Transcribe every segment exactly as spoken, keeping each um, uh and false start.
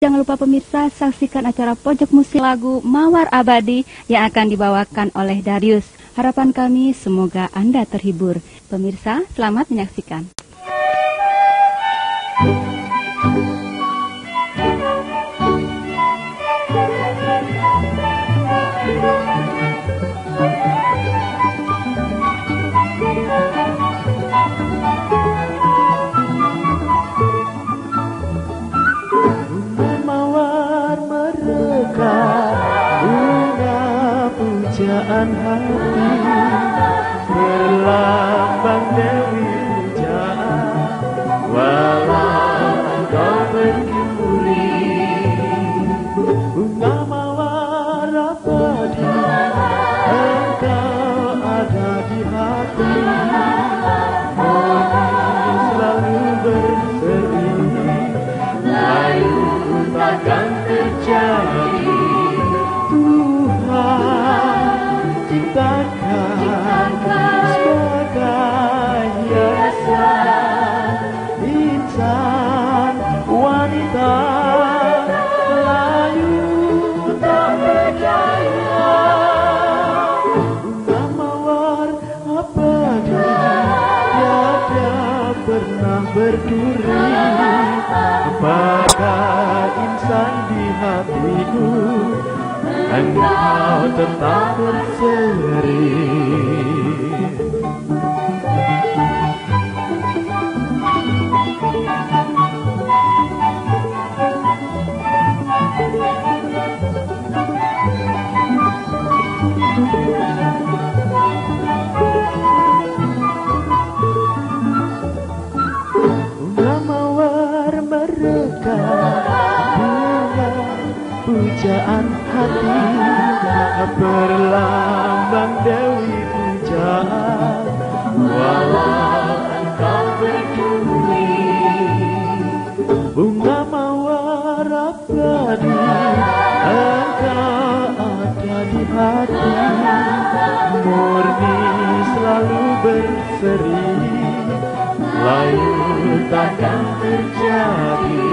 jangan lupa pemirsa saksikan acara Pojok Musik lagu Mawar Abadi yang akan dibawakan oleh Darius. Harapan kami semoga Anda terhibur. Pemirsa, selamat menyaksikan. Pujaan hati berlambang Dewi pujaan, walau kau mencuri bunga mawar abadi, engkau ada di hati, hati selalu berseri, layu takkan terjadi. Ciptakan sebagai hiasan insan wanita layu tak berdaya, bunga mawar abadi tiada pernah berduri, bagai insan di hatiku engkau tetap berseri. Bunga mawar mereka, bunga pujaan hati, berlambang Dewi pujaan, walau engkau berduri, bunga mawar abadi, engkau ada di hati, murni selalu berseri, layu takkan terjadi.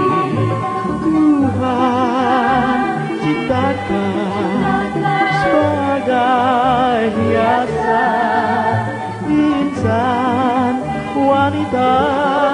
Tuhan ciptakan sebagai hiasan insan wanita